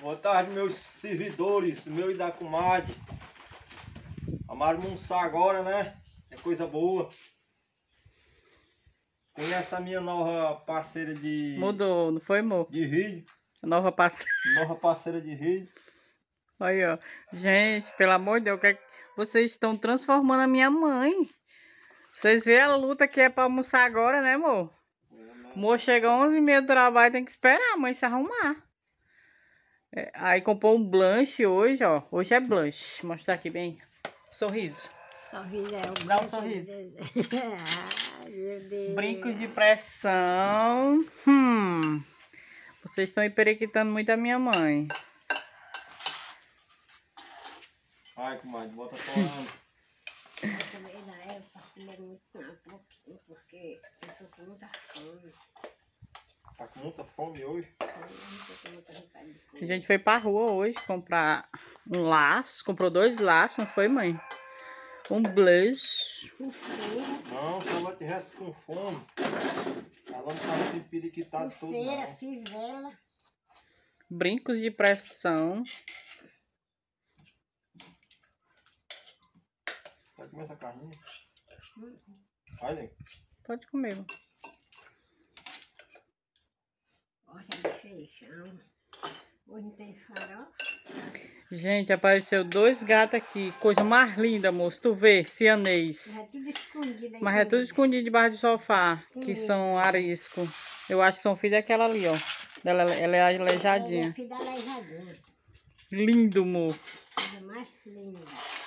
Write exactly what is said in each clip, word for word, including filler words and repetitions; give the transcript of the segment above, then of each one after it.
Boa tarde, meus servidores, meu e da comadre. Amaram almoçar agora, né? É coisa boa. Conhece a minha nova parceira de... Mudou, não foi, amor? De vídeo. Nova parceira. Nova parceira de vídeo. Aí, ó. Gente, pelo amor de Deus, que vocês estão transformando a minha mãe. Vocês vêem a luta que é pra almoçar agora, né, amor? O amor chega às onze e meia do trabalho, tem que esperar a mãe se arrumar. É, aí comprou um blanche hoje, ó. Hoje é blanche. Vou mostrar aqui bem. Sorriso. Sorriso é o Dá um sorriso. Ai, meu Deus. Brincos de pressão. Hum. Vocês estão emperiquitando muito a minha mãe. Ai, comadre, bota torrando. Também dá, eu posso comer muito não, um pouquinho, porque eu tô com muita fome. Tá com muita fome hoje? Eu tô com muita vontade de comer. A gente foi pra rua hoje comprar um laço. Comprou dois laços, não foi, mãe? Um blush. Pulseira, Não, se ela tivesse com fome, ela não tava se periquitado todo, pulseira, não. fivela. Brincos de pressão. Vai comer essa carninha? Hum. Vai, Len. Pode comer. Mãe. Gosta de feijão. Hoje não tem farofa. Gente, apareceu dois gatos aqui. Coisa mais linda, moço. Tu vê, cianês. Mas é tudo escondido aí. Mas é tudo escondido debaixo do sofá. Que Hum. são arisco. Eu acho que são filhos daquela ali, ó. Ela, ela é Ela é aleijadinha. filha da aleijadinha. Lindo, amor. Coisa mais linda.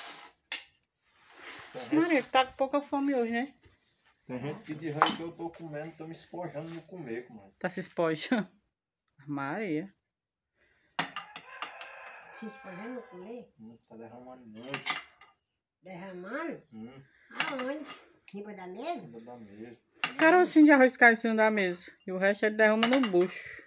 Maria, tá com pouca fome hoje, né? Tem gente que diz aí que eu tô comendo, tô me espojando no comer, comadre. Tá se espojando. Maria. Se espalhando comer, Hum, tá derramando muito. derramando. Hum, Aonde? Em cima da mesa? ainda dá mesmo. Os carocinhos de arroz caem em cima da mesa. E o resto ele derrama no bucho.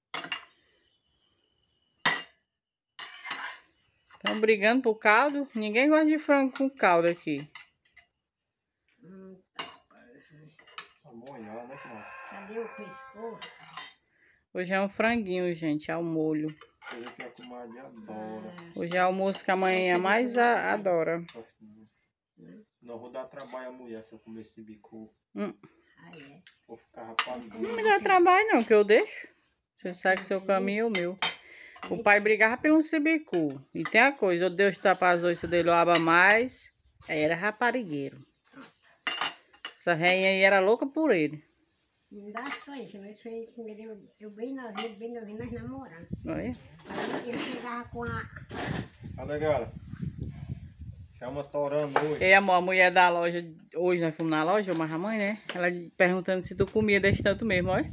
Estão brigando por caldo. Ninguém gosta de frango com caldo aqui. Hum, Tá molhado, né, comadre? cadê o pescoço? Hoje é um franguinho, gente, ao molho. Coisa que a comadre adora. Hoje é almoço que a mãe mais a- adora. Não vou dar trabalho à mulher se eu comer esse bico. Hum. Aí é. Vou ficar rapado. Não me dá trabalho não, que eu deixo. Você sabe que seu caminho é o meu. O pai brigava pelo cibicu. E tem a coisa, o Deus tapa as oiças dele, o aba mais. Aí era raparigueiro. Essa rainha aí era louca por ele. Não dá só isso, mas isso aí, eu, eu bem novinho, bem novinho, nós namorando. Olha. Aí ele chegava com a... Tá legal. Chama torando hoje. E amor, a mulher da loja, hoje nós fomos na loja, mas a mãe, né? Ela perguntando se tu comia desse tanto mesmo, olha.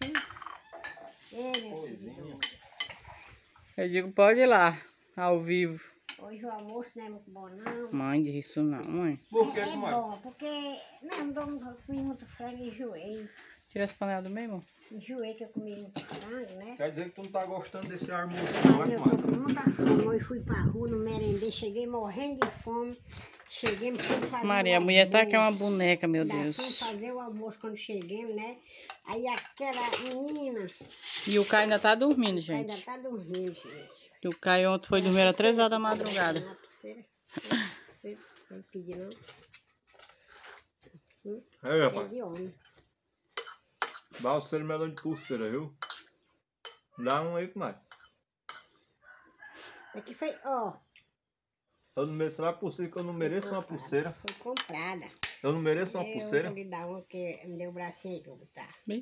Ei, meus Coisinha. seguidores. Eu digo, pode ir lá, ao vivo. Hoje o almoço não é muito bom, não. Mãe, diz isso não, mãe. Por que, É comadre? bom, porque... Não, não dou- eu comi muito frango e enjoei. Tira essa panela do meio, amor. Enjoei que eu comi muito frango, né? Quer dizer que tu não tá gostando desse almoço, Mas não, é, eu tô comadre? com muita fome. Hoje fui pra rua no merendê, cheguei morrendo de fome. Cheguei, me fui fazer Maria, a o mulher tá que é uma almoço. boneca, meu Ainda fui Deus. fazer o almoço quando cheguei, né? Aí aquela menina E o Caio ainda tá dormindo, ainda gente. tá dormindo, gente. E o Caio ontem foi dormir às três horas da madrugada. Na pulseira. Na pulseira. Não pedi não. Hum, É, é rapaz. de homem. Dá o seu melão de pulseira, viu? Dá um aí, comadre. Aqui foi, ó. Eu não mereço uma pulseira, que eu não mereço uma pulseira. Foi comprada. Eu não mereço uma Eu pulseira. vou lhe dar uma que me deu o bracinho aí que eu vou botar. Bem,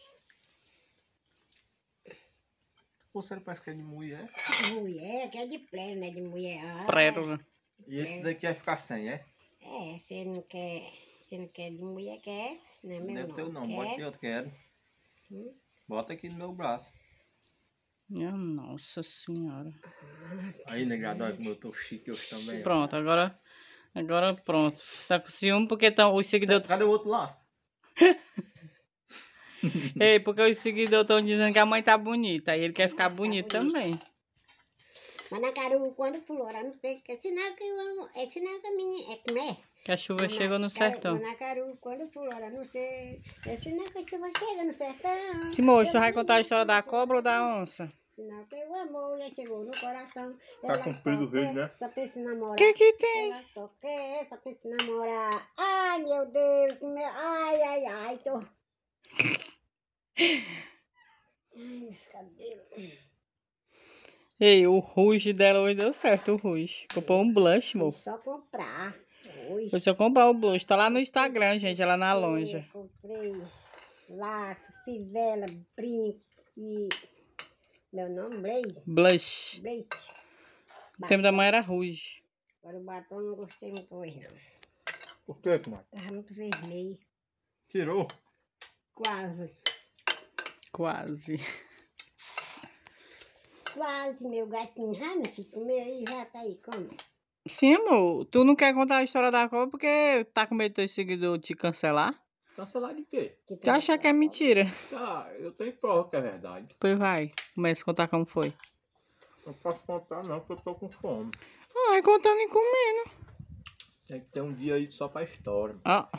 Pulseira parece que é de mulher. Mulher, que é de prego, né? De mulher. Ah, prego. E esse daqui vai ficar sem, é? É, você não quer. Você não quer de mulher, quer essa? Não é Não meu é teu não, Quer? bota aqui, eu quero. Hum? Bota aqui no meu braço. Minha nossa senhora. Aí, negado, olha como eu tô chique hoje também. ó. Pronto, agora... Agora pronto. Tá com ciúme porque tão, os seguidores... Cadê o outro laço? Ei, porque os seguidores estão dizendo que a mãe tá bonita. Aí ele quer ficar bonito também. Mas na caru, quando pulou, não tem que. É sinal que eu amo. É sinal que a minha. É como é? Que a chuva chegou no sertão. Na caru, quando pulou, não sei. É sinal que a chuva chega no sertão. Que moço, tu vai contar a história da cobra ou da onça? sinal que o amor já chegou no coração. Tá Ela comprido só o vídeo, quer- né? Só pensa em namorar. O que que tem? Ela só quer, só pensa em namorar. Ai, meu Deus, meu... ai, ai, ai, tô... Ai, meus cabelos. Ei, o rouge dela hoje deu certo, o rouge. Comprou um blush, Foi amor. só comprar. Oi. Foi só comprar o blush. Tá lá no Instagram, gente, ela na loja. Eu comprei laço, fivela, brinco e... Meu nome, Blaze. Blush. Blaze. O tempo da mãe era rouge. Agora o batom não gostei muito hoje, não. Por que, comadre? Tava muito vermelho. Tirou? Quase. Quase. Quase, meu gatinho. Ah, meu filho, comeu aí, já tá aí, come. Sim, amor. Tu não quer contar a história da cobra porque tá com medo do teu seguidor te cancelar? Cancelar de quê? Que Tu acha que é mentira? Ah, eu tenho prova que é verdade. Pois vai. Começa a contar como foi. Não posso contar não, porque eu tô com fome. Ai, contando e comendo. Tem que ter um dia aí só pra história. Ó.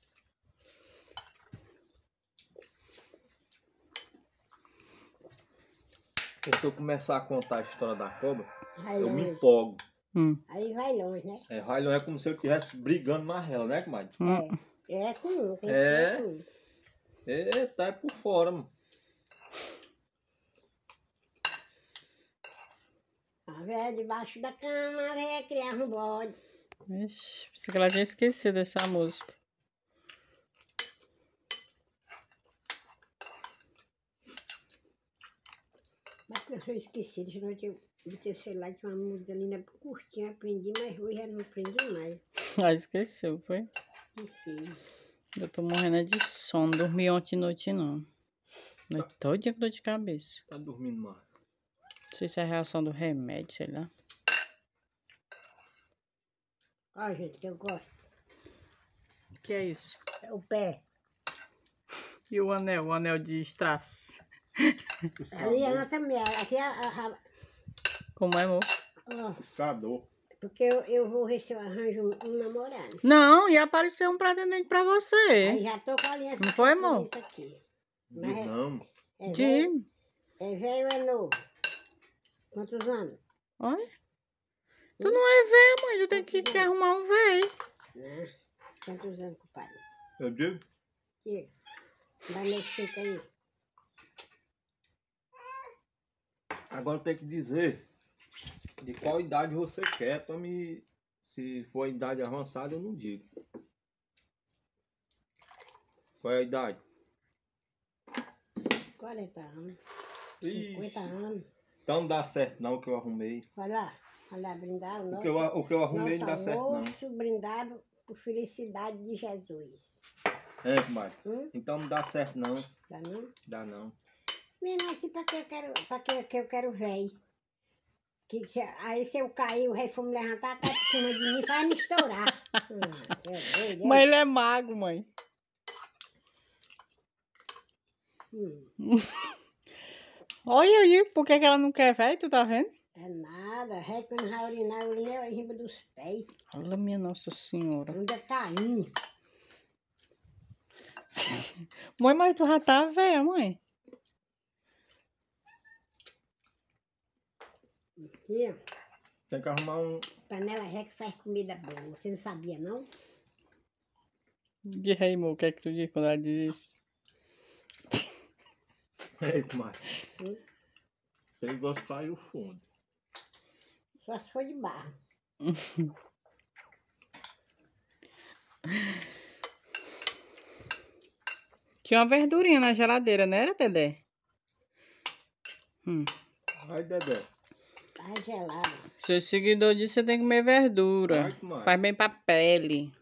Porque se eu começar a contar a história da cobra, Vai eu me longe. empolgo. Hum. Aí vai longe, né? É, vai longe, é como se eu estivesse brigando mais ela, né, comadre? Hum. É. É comum, tem que É. ser comum. Eita, é por fora, mano. A velha debaixo da cama, a velha criava um bode. Ixi, pensei que ela tinha esquecido dessa música. Mas que eu sou esquecida, senão eu botei o celular, tinha uma música ali na curtinha, aprendi, mas hoje já não aprendi mais. Ah, esqueceu, foi? Esqueci. Eu tô morrendo de sono. Dormi ontem noite, não. Noite todo dia com dor de cabeça. Tá dormindo mais. Não sei se é a reação do remédio, sei lá. Ó, gente, que eu gosto. O que é isso? É o pé. E o anel? O anel de strass. Ali ela também, aqui a... a, a Como é, amor? ó, Escador. porque eu, eu vou ver se eu arranjo um, um namorado. Não, ia aparecer um pretendente pra Aí você. já tô com a aliança. Não foi, com amor? isso aqui. Diz Mas é, não. é velho, De... é velho ou é novo? Quantos anos? Olha. Tu não é velho, mãe. Tu tem que, que arrumar um velho. Né? Quantos anos, compadre? Eu digo? Diga. Dá meu cinco aí. Agora tem que dizer de qual idade você quer pra me... Se for a idade avançada, eu não digo. Qual é a idade? quarenta anos. Ixi. cinquenta anos. Então não dá certo não o que eu arrumei. Vai lá. Vai lá brindar o O nosso. que eu, o que eu arrumei não dá nosso certo não. almoço brindado por felicidade de Jesus. É, comadre. Hum? Então não dá certo não. Tá não? Dá não. Menino, assim, pra que eu quero, pra que, que eu quero velho? Que, se- aí se eu cair, o rei for me levantar, cai por cima de mim e vai me estourar. Hum, eu, eu, eu. Mas ele é mago, mãe. Hum, Olha aí, por que, que ela não quer velho? Tu tá vendo? é nada, rei quando vai urinar, urina em cima dos pés. Olha, minha Nossa Senhora. Anda caindo. Mãe, mas tu já tá velha, mãe. Aqui, ó, Tem que arrumar um... panela ré que faz comida boa. Você não sabia, não? De rei, amor, o que é que tu diz quando ela diz isso? Ei, comadre. Hum? Tem que gostar aí o fundo. Só se for de barro. Tinha uma verdurinha na geladeira, não era, Dedé? Hum. Ai, Dedé. Tá gelado. Seu seguidor disse que você tem que comer verdura. Ai, comadre. Faz bem pra pele.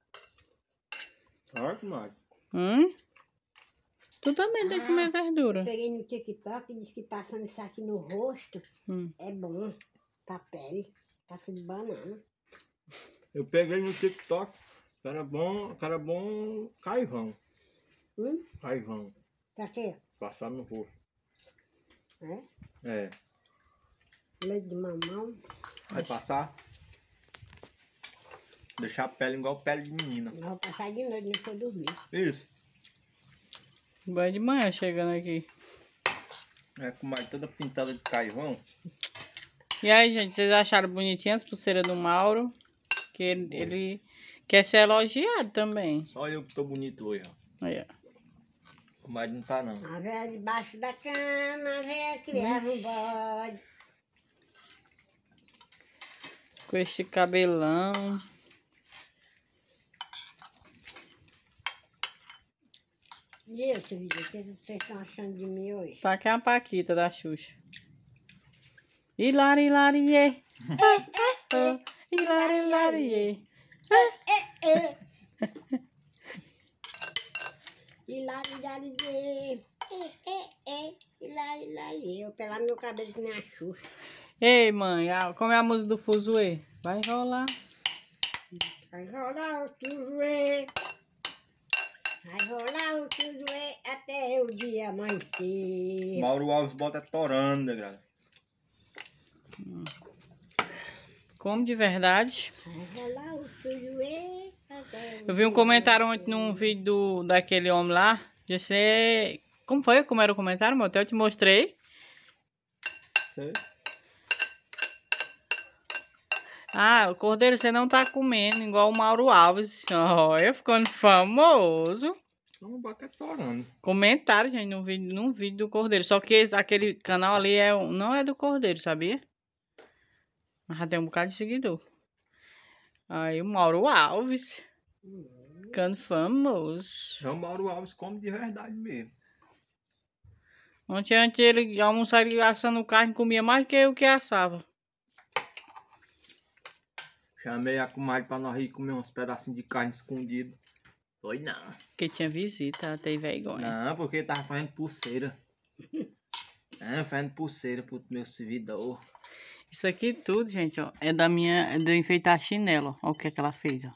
Ai, comadre. Hum? Tu também tem que comer Eu verdura. peguei no TikTok e disse que passando isso aqui no rosto Hum. é bom pra pele. Casca de banana. Eu peguei no TikTok. Que era bom, que era bom caivão. Hum? Caivão. Pra quê? Passar no rosto. É? É. Leite de mamão. Vai passar. Deixar a pele igual pele de menina. Eu vou passar de noite, não for dormir. Isso. Vai de manhã chegando aqui. É com mais toda pintada de carvão. E aí, gente, vocês acharam bonitinha as pulseiras do Mauro? Que ele, ele quer ser elogiado também. Só eu que tô bonito hoje, ó. Aí, ó. Mas não tá, não. A velha debaixo da cama, a velha criava um bode. Com este cabelão. E esse vídeo, o que vocês estão achando de mim hoje? Tá aqui a Paquita da Xuxa. Hilari, hilari, é. Hilari, hilari, é. Hilari, hilari, é. Hilari, hilari, eu pelar meu cabelo que nem a Xuxa. Ei, mãe, a- como é a música do Fuzuê? Vai rolar. Vai rolar o tuzuê. Vai rolar o tuzuê até o dia amanhecer. Mauro Alves bota torando, né, galera? Como de verdade. Vai rolar o tuzuê até o Eu vi um dia comentário ontem amanhecer. num vídeo do, daquele homem lá. Disse. Como foi? Como era o comentário, meu? Até eu te mostrei. Sei. Ah, o Cordeiro, você não tá comendo igual o Mauro Alves. Olha, ficando famoso. Então bota torando. Comentário, gente, num vídeo, num vídeo do Cordeiro. Só que esse- aquele canal ali é, o- não é do Cordeiro, sabia? Mas já tem um bocado de seguidor. Aí o Mauro Alves. Ficando famoso. Então Mauro Alves come de verdade mesmo. Ontem, antes ele almoçava ele assando carne, comia mais do que eu que assava. Chamei a comadre pra nós ir comer uns pedacinhos de carne escondido. Foi não. Porque tinha visita, ela tem vergonha. Não, porque tava fazendo pulseira. Ah, fazendo pulseira pro meu servidor. Isso aqui tudo, gente, ó, é da minha, é de eu enfeitar chinelo, ó. Olha o que é que ela fez, ó.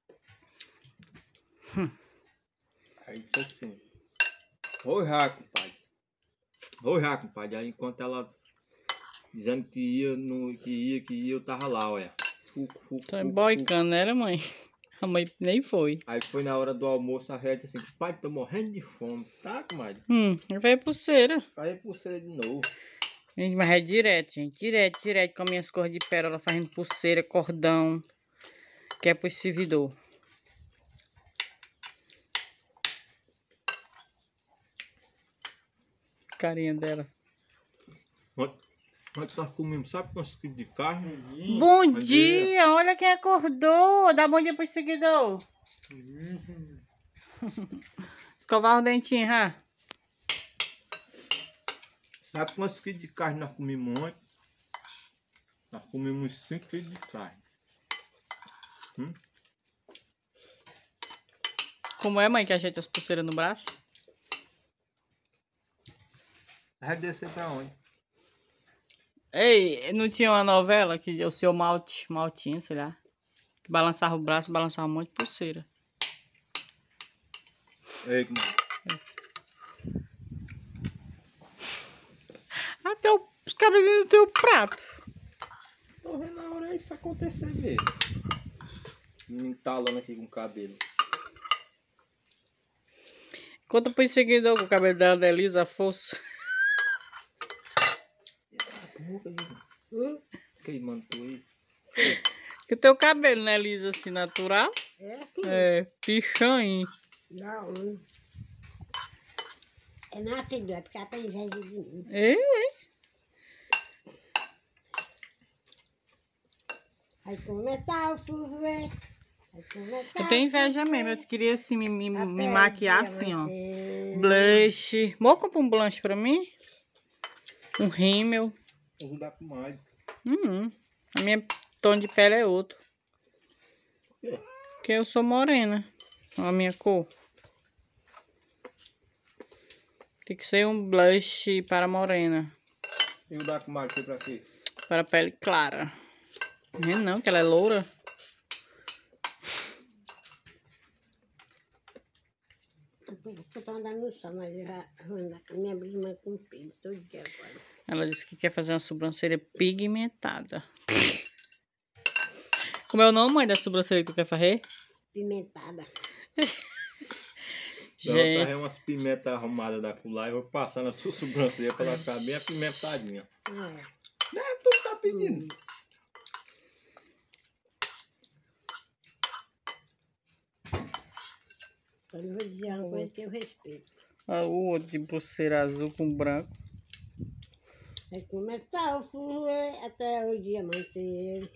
Aí disse assim. Oi, já, compadre. Oi, já, compadre. Aí enquanto ela dizendo que ia, no, que ia, que ia, eu tava lá, olha. Fuc, fuc, Tô fuc, fuc. emboicando, né, mãe? A mãe nem foi. Aí foi na hora do almoço, a Rede disse assim, pai, tô morrendo de fome. Tá, comadre? Hum, veio pulseira. Aí pulseira de novo. Gente, mas é direto, gente. Direto, direto com as minhas cores de pérola, fazendo pulseira, cordão. Que é pro servidor. Carinha dela. Ontem ontem nós comemos, sabe quantos quilos de carne? Bom Bom dia. dia! Olha quem acordou! Dá bom dia pro seguidor. Escovar os dentinhos, ha? Sabe quantos quilos de carne nós comemos ontem? Nós comemos uns cinco quilos de carne. Hum? Como é, mãe, que ajeita as pulseiras no braço? Vai descer pra onde? Ei, não tinha uma novela que o seu Malte, Maltinho, sei lá, que balançava o braço, balançava um monte de pulseira. Ei, comadre. Até o- os cabelinhos do teu prato. Tô vendo a hora isso acontecer mesmo. Me entalando aqui com o cabelo. Conta pro seguidor que o cabelo dela da Elisa força. Hum? Queimando tu aí. Que o teu cabelo, né, Elisa, assim, natural? É assim. É, pichãozinho. Não. É nascido, é porque ela tem inveja de mim. Ei, Vai começar o fuzuê. Vai começar eu tenho o inveja fuzuê, mesmo, eu queria assim, me, me, até me o maquiar dia assim, ó. amanhecer. Blush. Vou comprar um blush pra mim? Um rímel. Eu vou dar com mais. Hum, a minha tom de pele é outro. quê? Porque eu sou morena. Olha a minha cor. Tem que ser um blush para morena. Eu vou dar com mais aqui pra quê? Para pele clara. Não, não, que ela é loura. Eu tô andando no sol, mas eu já vou andar com a minha blusa comprida todo dia agora. Ela disse que quer fazer uma sobrancelha pigmentada. Como é o nome, mãe, da sobrancelha que tu quer fazer? Pimentada. Eu vou Gente, trazer umas pimentas arrumadas da lá e vou passar na sua sobrancelha pra ela ficar bem apimentadinha. É. É, tu tá pedindo. Eu não vou dizer uma coisa que eu respeito. ah, o outro de pulseira azul com branco. Vai começar o fuê até o dia amanhecer.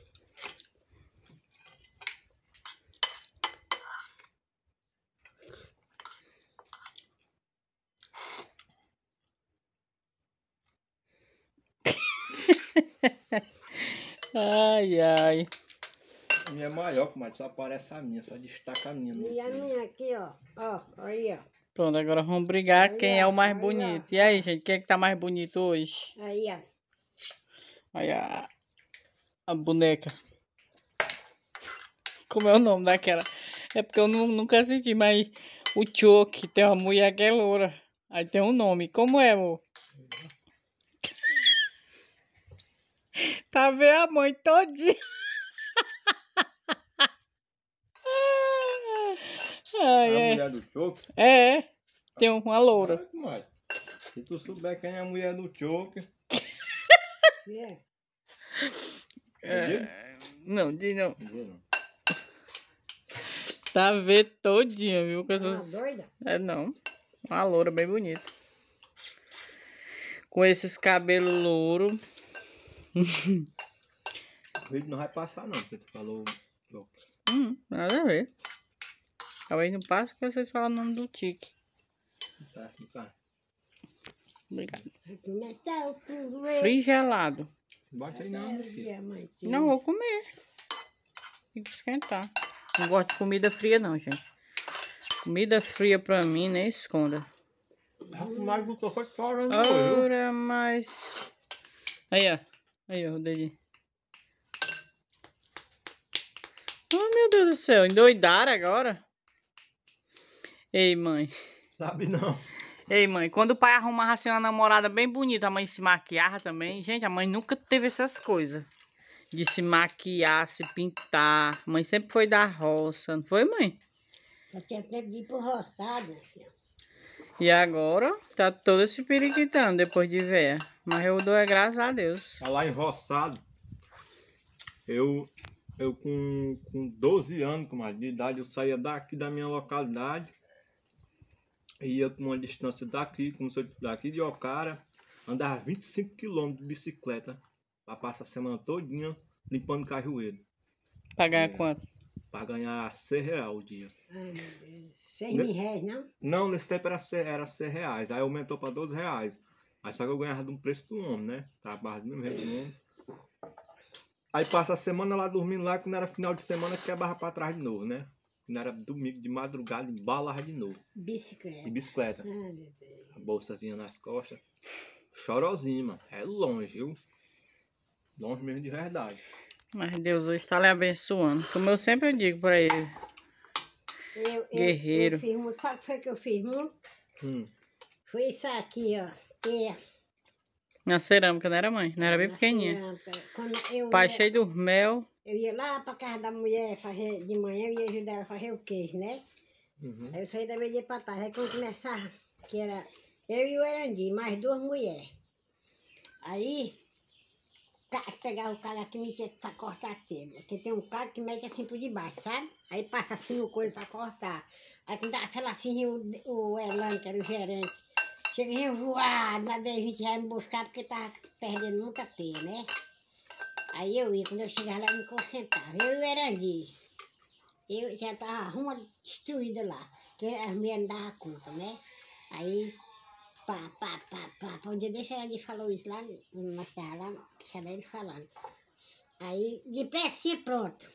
Ai, ai. A minha é maior, mas só aparece a minha, só destaca a minha. no E a vídeo. minha aqui, ó. Ó, aí, ó. Pronto, agora vamos brigar quem é o mais Aí, ó. bonito. E aí, gente, quem é que tá mais bonito hoje? Aí, ó. Aí a, a boneca. Como é o nome daquela? É porque eu nu- nunca assisti, mas o Chuck tem uma mulher que é loura. Aí tem um nome. Como é, amor? Tá vendo a mãe todinha? Ai, A é. mulher do Choco? É, tem uma loura. Olha que mais. Se tu souber quem é a mulher do Choco, É. É, não, diz não. não. Tá vendo todinha, viu? Com Tá essas... doida? É, não. Uma loura bem bonita. Com esses cabelos louros. O vídeo não vai passar não, porque tu falou Choco. Hum, nada a ver. Talvez não passe porque vocês falam o nome do Tique. Tá assim, cara. Obrigado. Vai começar o fuê. Frio e gelado. Bate aí não, até meu o filho. dia amanhecer. Não, vou comer. Tem que esquentar. Não gosto de comida fria não, gente. Comida fria pra mim, nem esconda. O mais botou foi chorando hoje, viu? Ora, mas... Aí, ó. Aí, ó, o dedinho. Oh, meu Deus do céu. Endoidaram agora? Ei, mãe. Sabe não. Ei, mãe. Quando o pai arrumava assim uma namorada bem bonita, a mãe se maquiava também. Gente, a mãe nunca teve essas coisas. De se maquiar, se pintar. A mãe sempre foi da roça. Não foi, mãe? Só tinha tempo de ir pro roçado, minha filha. E agora tá todo esse periquitando depois de ver. Mas eu dou é graças a Deus. Tá lá em Roçado. Eu, eu com, com doze anos, comadre, de idade, eu saía daqui da minha localidade. Ia com uma distância daqui, como se eu, daqui de Ocara, andava vinte e cinco quilômetros de bicicleta. Pra passar a semana todinha limpando cajueiro. Pagar É. quanto? Pra ganhar seis reais o dia. Ai, meu Deus. Seis mil reais, não? Não, nesse tempo era seis, era seis reais. Aí aumentou pra doze reais. Aí só que eu ganhava do preço do homem, né? Trabalho do mesmo jeito do homem. Aí passa a semana lá dormindo lá, quando era final de semana, quebrava pra trás de novo, né? Quando era domingo de madrugada, embalava de novo. Bicicleta. De bicicleta. Ai, meu Deus. A bolsazinha nas costas. Chorosinho, mano. É longe, viu? Longe mesmo de verdade. Mas Deus hoje tá lhe abençoando. Como eu sempre digo pra ele. Eu, eu, Guerreiro. Eu fiz muito. Sabe o que foi que eu fiz muito? Hum. Foi isso aqui, ó. Que Na cerâmica, não era, mãe? Não era bem na pequenininha. cerâmica. Quando eu Pai ia, cheio do mel. eu ia lá pra casa da mulher fazer de manhã, eu ia ajudar ela a fazer o queijo, né? Uhum. Aí eu saí da meia pra trás. Aí quando começava, que era eu e o Erandi, mais duas mulheres. Aí, ca- pegava o cara que metia pra cortar a telha. Porque tem um cara que mete assim por debaixo, sabe? Aí passa assim o coelho pra cortar. Aí quando dava aquela assim, o, o Elano, que era o gerente, cheguei voado na dez, vinte reais me buscar porque tava perdendo muita telha, né? Aí eu ia, quando eu chegava lá, eu me concentrava. Eu e o Erandi. Eu já tava rumo destruída lá, que as mulheres não davam conta, né? Aí, pá, pá, pá, pá, pá. Um dia deixa ela de falou isso lá, nós estávamos lá, deixa ele falando. Aí, depressa, pronto.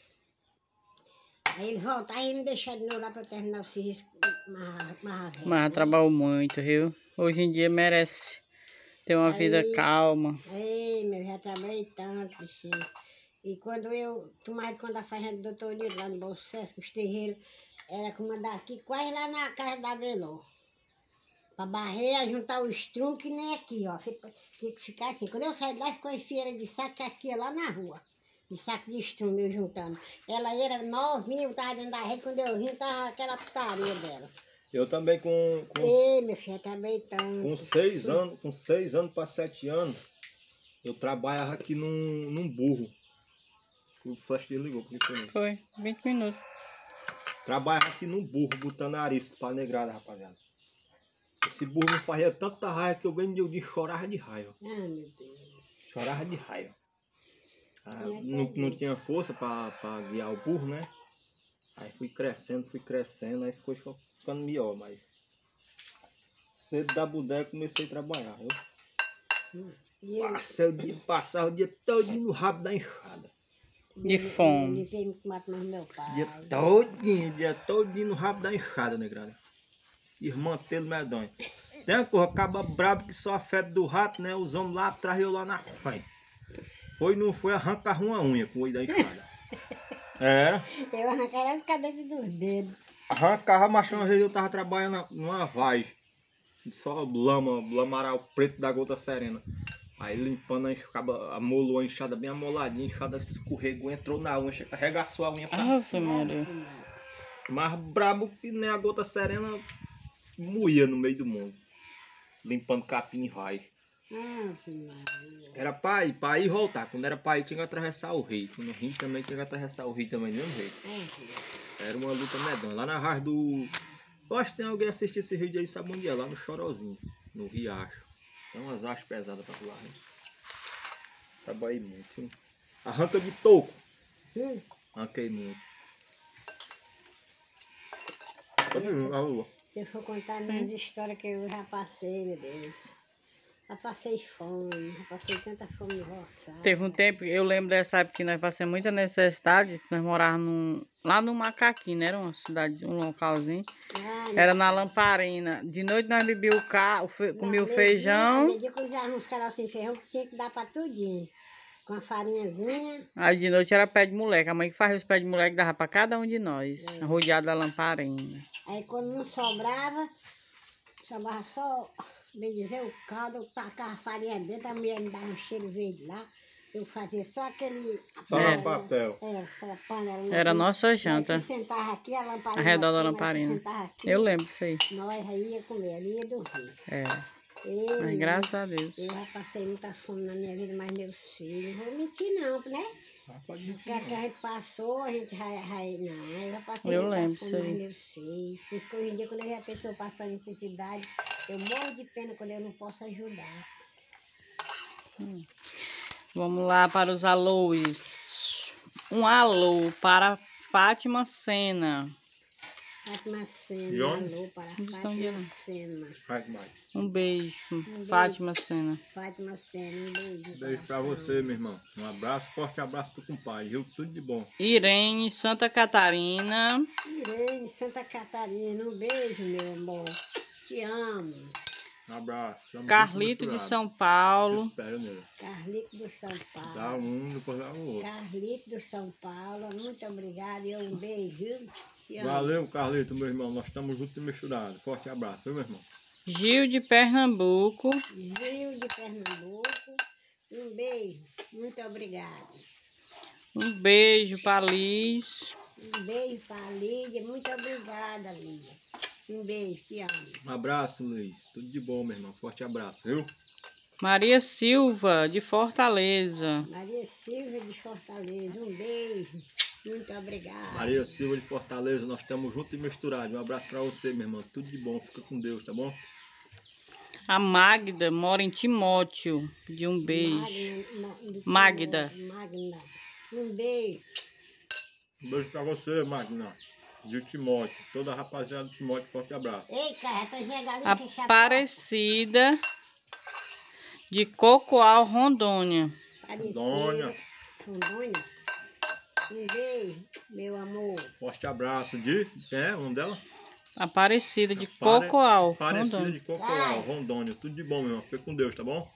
Aí ele voltava e me deixava de novo lá para terminar o serviço mais, mais Mas trabalhou muito, viu? Hoje em dia merece ter uma vida Aí- calma. Ei, meu, já trabalhei tanto, bichinho. E quando eu, tu mais quando a fazenda do doutor Nildo, lá no Bom Sucesso, os terreiros, era como andar aqui, quase lá na casa da Velô. Pra barrer, juntar o estrumo, que nem aqui, ó. Fica- Tinha que ficar assim. Quando eu saí de lá, ficou em feira de saco, que acho que ia lá na rua. De saco de estrumo, eu juntando. Ela era novinha, eu tava dentro da rede, quando eu vim, tava aquela putaria dela. Eu também com, com, Ei, meu filho, também então. com seis anos, com seis anos para sete anos, eu trabalhava aqui num, num burro. O flash desligou, porque foi. Foi, vinte minutos. Trabalhava aqui num burro, botando arisco pra negrada, rapaziada. Esse burro me fazia tanta raiva que eu bem de chorava de raiva. Ah, meu Deus. Chorava de raiva. Ah, Como é que não, é? não tinha força pra, pra guiar o burro, né? Aí fui crescendo, fui crescendo, aí ficou ficando melhor, mas cedo da bodega comecei a trabalhar, viu? Hum. E eu, Passei o dia, passava o dia todo no rabo da enxada. De eu- fome. Eu limpei muito mato mais meu pai. Dia todinho, dia todinho no rabo da enxada, negrada. Irmã Telo medonho. Tem uma coisa, acaba brabo que só a febre do rato, né? Os homens lá atrás e eu lá na frente. Foi, não foi arrancar uma unha com o olho da enxada. Era. Eu arrancaram as cabeças dos dedos. Arrancava, mas uma vez eu tava trabalhando numa vagem. Só lama, lamaral preto da gota serena. Aí limpando a enxada, amolou a enxada bem amoladinha, a enxada escorregou, entrou na unha, arregaçou a unha pra Ah, cima. Maria. Mas brabo que nem a gota serena moía no meio do mundo. Limpando capim e vagem. Ah, Maria. Era pra ir, pra ir e voltar. Quando era pra ir, tinha que atravessar o rio. No rio também tinha que atravessar o rio também, do mesmo jeito. É, filho. Era uma luta medonha. Lá na raiz do... Eu acho que tem alguém assistir esse vídeo aí, sabe onde é? Lá no Chorozinho, no Riacho. Tem umas hastes pesadas pra lá, né? Trabalhei muito, hein? Arranca de toco. Hum. Arranquei muito. Hum, alô. Se eu for contar minhas histórias que eu já passei, meu Deus. Já passei fome, já passei tanta fome no roçado. Teve um tempo, eu lembro dessa época que nós passamos muita necessidade, nós morávamos num, lá no Macaquinho, né? Era uma cidade, um localzinho. Ah, Era na Lamparina. De noite nós bebíamos o ca... o fe... comia o feijão. Eu cozinhava uns carocinhos de feijão que tinha que dar pra tudinho. Com a farinhazinha. Aí de noite era pé de moleque. A mãe que fazia os pés de moleque dava pra cada um de nós. É. Rodeado da lamparina. Aí quando não sobrava, sobrava só, bem dizer, o caldo, eu tacava a farinha dentro, a mulher me dava um cheiro verde lá. Eu fazia só aquele... Só É. no papel. Era, só a panela. Era a nossa Nós janta. se sentava aqui, a lamparina. Ao redor da aqui, nós se lamparina. sentava aqui, Eu lembro disso aí. Nós aí ia comer, ali ia dormir. É. Eu, Mas graças a Deus. Eu já passei muita fome na minha vida, mas meus filhos, não vou mentir não, né? Ah, pode O que a gente passou, a gente vai... vai não, eu já passei Eu muita lembro fome, isso aí. mas meus filhos. Por isso que hoje em dia, quando eu já estou passando necessidade, eu morro de pena quando eu não posso ajudar. Vamos lá para os alôs. Um alô para Fátima Sena. Fátima Sena, De onde? alô para Onde estão Fátima vendo? Sena. Vai, vai. Um beijo. beijo. Fátima Sena. Fátima Sena, um beijo. Beijo pra coração. você, meu irmão. Um abraço, forte abraço do compadre, viu? Tudo de bom. Irene, Santa Catarina. Irene, Santa Catarina, um beijo, meu amor. Te amo. Um abraço. Tamo Carlito junto, de misturado. São Paulo. Espero nele. Carlito do São Paulo. Dá um, depois dá um outro. Carlito do São Paulo, muito obrigada e um beijo. viu? Te amo. Valeu, Carlito, meu irmão. Nós estamos juntos e misturados. Forte abraço, viu, meu irmão? Gil de Pernambuco. Gil de Pernambuco, um beijo, muito obrigada. Um beijo para Liz. Um beijo para a Lídia, muito obrigada, Lídia. Um beijo, te amo. Um abraço, Luiz. Tudo de bom, meu irmão. Forte abraço, viu? Maria Silva, de Fortaleza. Maria Silva de Fortaleza, um beijo, muito obrigada. Maria Silva de Fortaleza, nós estamos juntos e misturados. Um abraço pra você, meu irmão. Tudo de bom. Fica com Deus, tá bom? A Magda mora em Timóteo. Pediu um beijo. Magna, Ma- do- Magda. Magna, um beijo. Um beijo pra você, Magna. De Timóteo. Toda a rapaziada do Timóteo, forte abraço. Ei, cara, tô chegando ali, fechar a Aparecida de Cocoal, Rondônia. porta. Aparecida, Rondônia. Rondônia. Um beijo, meu amor. Forte abraço de... Quem é? O nome dela? Aparecida de Apare- Cocoal, Aparecida Rondônia. de Cocoal, Rondônia. Tudo de bom, meu irmão. Fica com Deus, tá bom?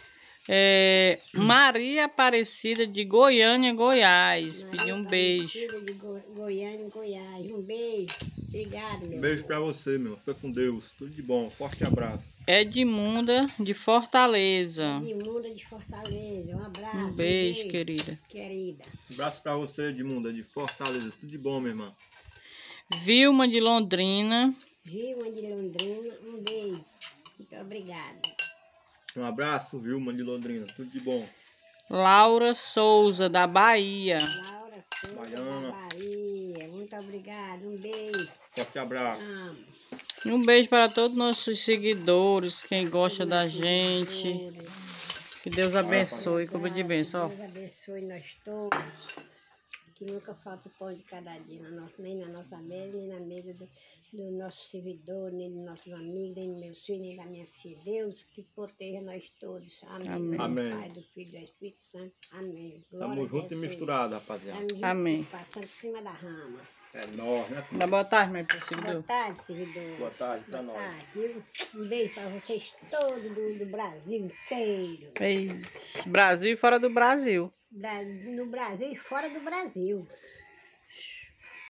É, Maria Aparecida de Goiânia, Goiás. Maria Pediu um beijo. Aparecida de Go Goiânia, Goiás. Um beijo. Obrigado, meu Um beijo amor. pra você, meu irmão. Fica com Deus. Tudo de bom. Forte abraço. Edmunda de Fortaleza. Edmunda de Fortaleza. Um abraço. Um beijo, querida. Querida. Um abraço pra você, Edmunda, de Fortaleza. Tudo de bom, meu irmão. Vilma de Londrina. Vilma de Londrina, um beijo. Muito obrigada. Um abraço, Vilma de Londrina. Tudo de bom. Laura Souza, da Bahia. Laura Souza, Baiana. da Bahia. Muito obrigada. Um beijo. Forte abraço. Amo. E um beijo para todos nossos seguidores, quem gosta da gente. Que Deus abençoe, cubra de bênção. Deus abençoe nós todos. Que nunca falta o pão de cada dia, na nossa, nem na nossa mesa, nem na mesa do, do nosso servidor, nem dos nossos amigos, nem dos meus filhos, nem das minhas filhas. Deus que proteja nós todos. Amém. Amém. Do Amém. Pai, do Filho e do Espírito Santo. Amém. Glória Tamo a junto e Deus. misturado, rapaziada. Tamo junto, Amém. passando por cima da rama. É nóis, né? Dá boa tarde, meu Boa seguidor. tarde, servidor. Boa tarde pra Boa nós. tarde, viu? Um beijo para vocês todos do, do Brasil inteiro. Ei, Brasil e fora do Brasil. Bra- No Brasil e fora do Brasil.